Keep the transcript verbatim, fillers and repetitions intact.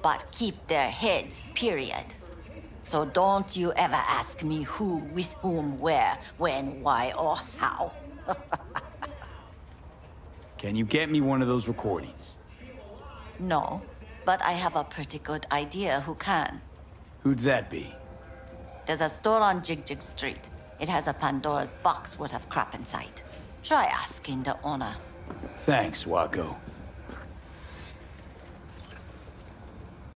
but keep their heads, period. So don't you ever ask me who, with whom, where, when, why, or how. Can you get me one of those recordings? No, but I have a pretty good idea who can. Who'd that be? There's a store on Jig Jig Street. It has a Pandora's box worth of crap inside. Try asking the owner. Thanks, Wako.